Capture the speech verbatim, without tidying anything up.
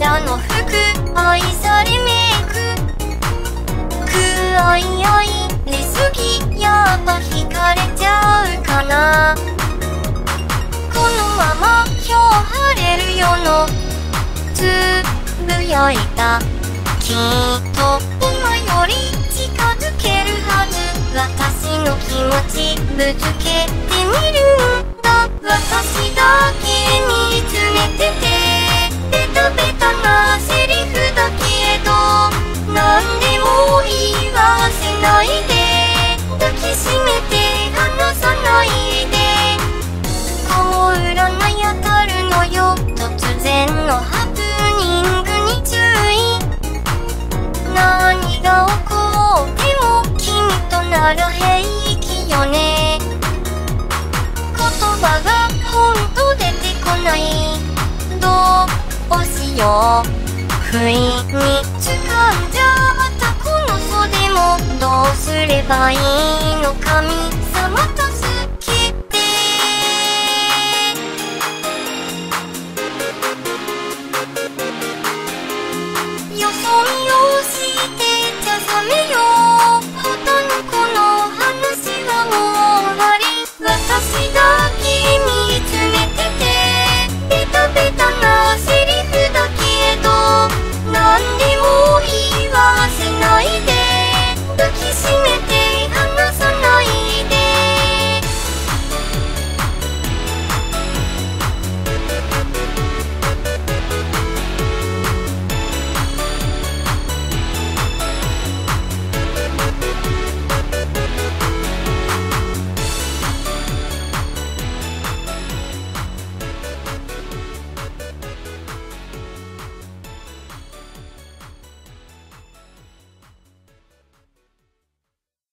らの服愛されメイクくあいあいれすぎやっぱ惹かれちゃうかなこのまま今日晴れるよのつぶやいたきっと今より近づけるはず私の気持ちぶつけてみるんだ私だけに見つめててベタベタなセリフだけど何でも言わせないで抱きしめて離さないで顔裏が当たるのよ突然のハプニングに注意何が起こっても君となら平気よね言葉がほんと出てこないどうしよう不意に掴んじゃったこの袖もどうすればいいのか見